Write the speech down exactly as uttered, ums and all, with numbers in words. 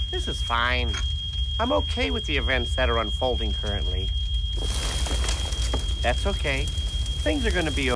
This is fine. I'm okay with the events that are unfolding currently. That's okay. Things are gonna be okay.